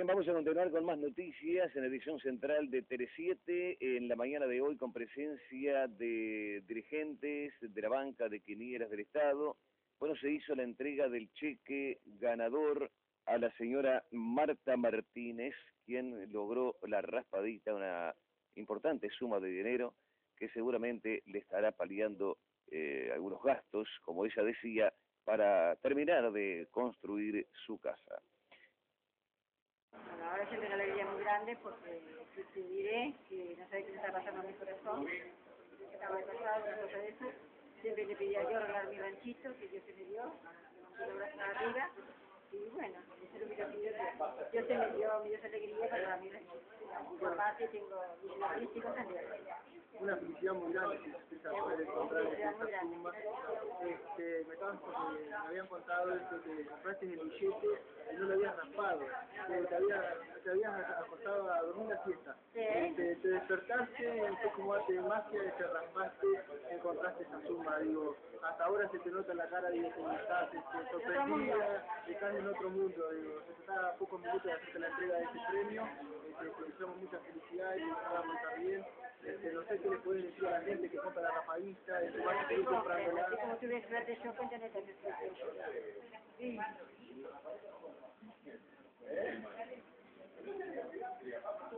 Bien, vamos a continuar con más noticias en la edición central de Tele7 en la mañana de hoy con presencia de dirigentes de la banca de quinielas del Estado. Bueno, se hizo la entrega del cheque ganador a la señora Marta Martínez, quien logró la raspadita, una importante suma de dinero que seguramente le estará paliando algunos gastos, como ella decía, para terminar de construir su casa. Bueno, ahora siento una alegría muy grande porque te diré que no sé qué me está pasando a mi corazón, que estaba pasado, una cosa de eso. Siempre le pedía yo arreglar mi ranchito, que Dios se me dio, que lo abrazaba arriba, y bueno, eso es lo que yo pido, que Dios se me dio alegría para mi ranchito. Y aparte tengo mis artísticos también. Una felicidad muy grande que se puede encontrar en esta suma. Me habían contado esto, que compraste el billete y no lo habías raspado, te habías acostado a dormir la siesta. Te despertaste, fue como arte de magia, te raspaste, encontraste esa suma, digo, hasta ahora se te nota en la cara, digo, que estás sorprendida, estás en otro mundo, digo, se te está a pocos minutos de hacerte la entrega de este premio, te deseamos muchas felicidades, que te vamos a estar bien. No sé qué le puedes decir a la gente que compra la rapadita, que va a seguir comprándola. Como tuve suerte yo, cuéntame también. Sí.